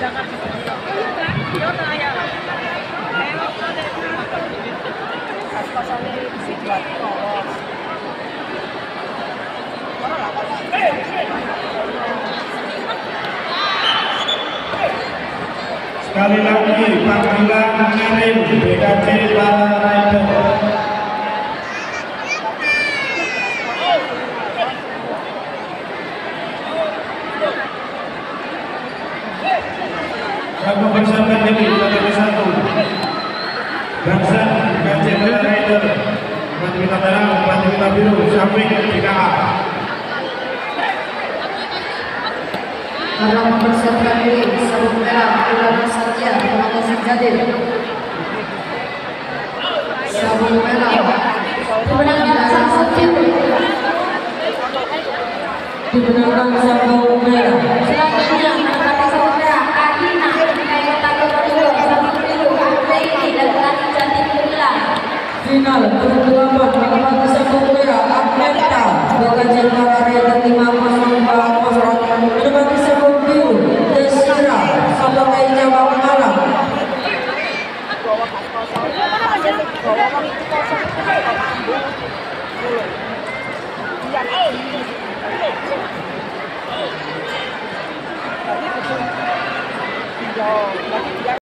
Sekali lagi panggilan kirim BKC para rider. Kamu bersama ini pada satu. Bangsa BKC para rider. Batu kita merah, batu kita biru, samping BKA. Karena mempersiapkan diri sabuk merah Ulama Satya Pengawasan Jadir. Sabuk merah dimenangkan sang Satya. Dimenangkan sabuk merah. Selanjutnya menangkan sabuk merah Adina Kayu Tato Kedua sabuk biru Adini dan Tani Cantik Gemilang. Final kedua menangkan sabuk merah Adneta BKC para rider 5-0.